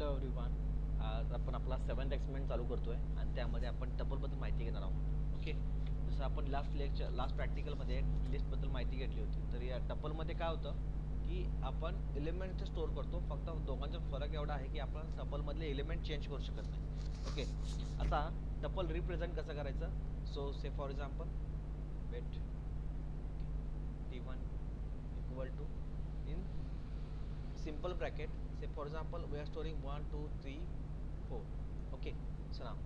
Everyone. आज आपण आपला 7th एक्सपेरिमेंट चालू करतोय आणि त्यामध्ये आपण टपलबद्दल माहिती घेणार आहोत. ओके, जसं आपण लास्ट प्रॅक्टिकलमध्ये एक लिस्टबद्दल माहिती घेतली होती. तर या टपलमध्ये काय होतं की आपण एलिमेंट स्टोअर करतो. फक्त दोघांचा फरक एवढा आहे की आपण टपलमधले एलिमेंट चेंज करू शकत नाही. ओके, आता टपल रिप्रेझेंट कसं करायचं? So say for example wait t1 equal to in simple bracket, say for example we are storing 1 2 3 4. Okay, so now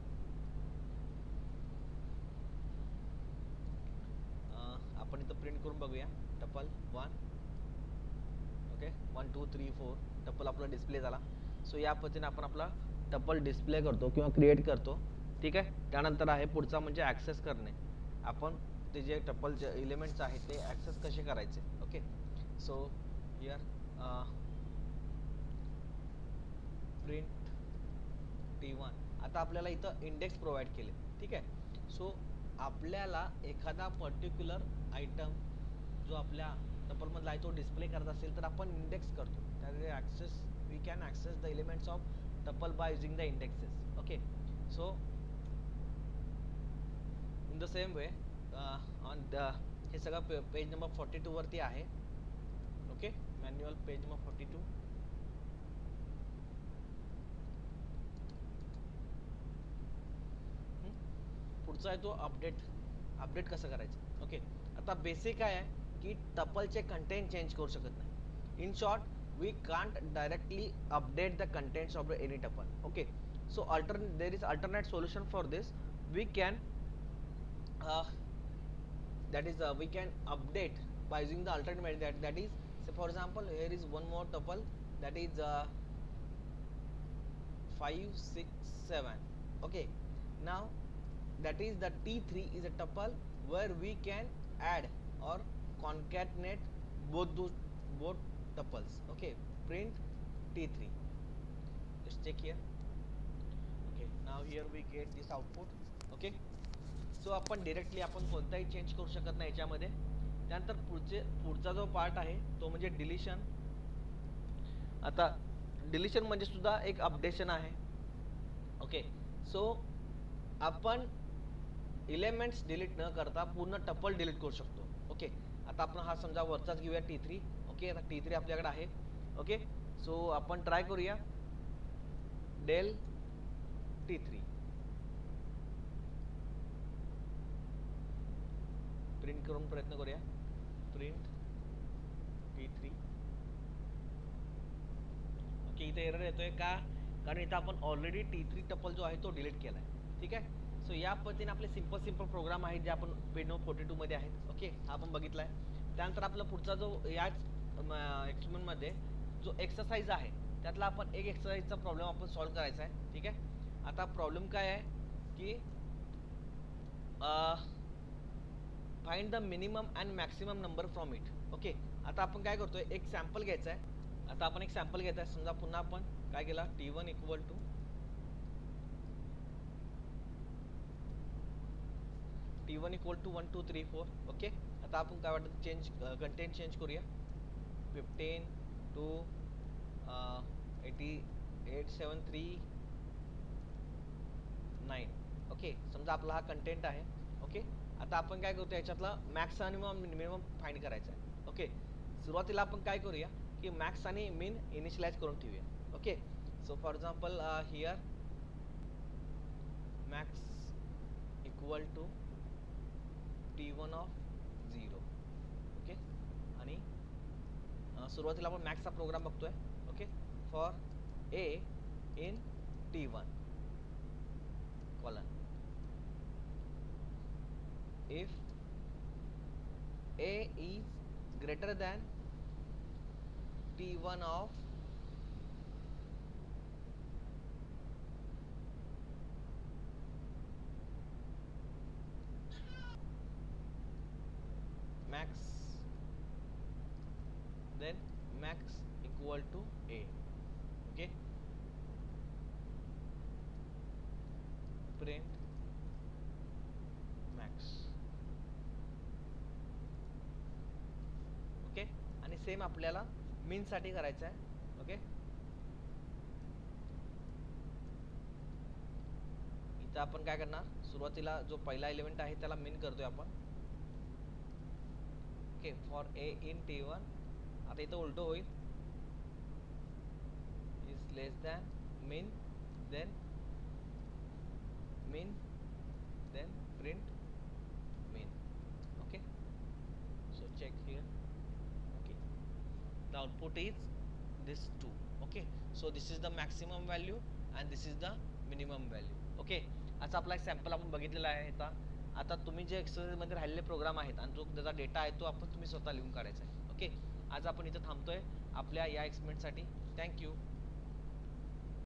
आपण इथं प्रिंट करून बघूया टपल 1. ओके, 1 2 3 4 टपल आपला डिस्प्ले झाला. सो या पद्धतीने आपण आपला टपल डिस्प्ले करतो किंवा क्रिएट करतो. ठीक आहे, त्यानंतर आहे पुढचा म्हणजे ॲक्सेस करणे. आपण ते जे टपलचे एलिमेंट्स आहेत ते ॲक्सेस कसे करायचे. Okay, so here print t1. आता आपल्याला इथं इंडेक्स प्रोव्हाइड केले. ठीक आहे, सो आपल्याला एखादा पर्टिक्युलर आयटम जो आपल्या टपलमधला आहे तो डिस्प्ले करत असेल तर आपण इंडेक्स करतो. त्यामध्ये access we can access the elements of tuple by using the indexes. Okay, so in the same way on the हे सगळं पेज नंबर 42 वरती आहे. Okay, manual page number 42. पुढचा आहे तो अपडेट कसं करायचं. ओके, आता बेसिक काय आहे की टपलचे कंटेंट चेंज करू शकत नाही. In short we can't directly update the contents of any tuple. Okay, so there is alternate solution for this. We can we can update by using the alternate method, that is, say for example here is one more tuple, that is 5 6 7. Okay, now that is the t3 is a tuple where we can add or concatenate both tuples. Okay, print t3. Let's check here. Okay, now here we get this output. Okay, so आपण directly आपण कोणताही change करू शकत नाही याच्यामध्ये. त्यानंतर पुढचा जो पार्ट आहे तो म्हणजे डिलीशन. आता डिलीशन म्हणजे सुद्धा एक अपडेशन आहे. ओके, सो आपण एलिमेंट्स डिलीट न करता पूर्ण टपल डिलीट करू शकतो. ओके, आता आपण हा समजा वरचाच घेऊया t3. ओके, आता t3 आपल्याकडे आहे. ओके, सो आपण ट्राय करूया डेल t3. प्रिंट करून प्रयत्न करूया. Print t3. ओके, इथे एरर येतोय का? कारण इथं आपण ऑलरेडी t3 टपल जो आहे तो डिलीट केला आहे. ठीक आहे, सो या पद्धतीने आपले सिंपल प्रोग्राम आहेत जे आपण पेज नंबर 42 मध्ये आहेत. ओके, हा आपण बघितला आहे. त्यानंतर आपला पुढचा जो याच एक्सपेरिमेंट मध्ये जो एक्सरसाइज आहे त्यातला आपण एक एक्सरसाइजचा प्रॉब्लेम आपण सॉल्व्ह करायचा आहे. ठीक आहे, आता प्रॉब्लेम काय आहे की find the minimum and maximum number from it. Okay, आता आपण काय करतोय एक सॅम्पल घ्यायचा आहे. आता आपण एक सॅम्पल घ्यायचा आहे. समजा पुन्हा आपण काय केला t1 equal to t1 equal to 1 2 3 4. Okay, आता आपण काय वाटतं कंटेंट चेंज करूया. 15 टू 88 7 3 9. ओके, समजा आपला हा कंटेंट आहे. ओके, आता आपण काय करतो याच्यातला मॅक्स आणि मिनिमम फाइंड करायचा आहे. ओके, सुरुवातीला आपण काय करूया की मॅक्स आणि मिन इनिशियलाइज करून ठेवूया. Okay, so for example here max equal to t1 of 0. Okay, आणि सुरुवातीला आपण मॅक्सचा प्रोग्राम बघतोय. Okay, for a in t1 colon if a is greater than t1 of max, then max equal to a. Okay, print max. Okay, आणि same आपल्याला min साठी करायचं आहे. ओके, तर आपण काय करणार, सुरुवातीला जो पहिला एलिमेंट आहे त्याला मीन करतोय आपण. Okay, for a in t1. आता इथं उलट होईल, is less than min, then min, then print min. Okay, so check here. Okay, the output is this 2. Okay, so this is the maximum value and this is the minimum value. Okay, असा आपला एक sample आपण बघितलेला आहे. आता तुम्ही जे exercise मध्ये राहिलेले प्रोग्राम आहेत आणि जो त्याचा डेटा आहे तो आपण तुम्ही स्वतः लिहून काढायचा आहे. ओके, आज आपण इथं थांबतोय आपल्या या एक्सपेरिमेंटसाठी. थँक्यू.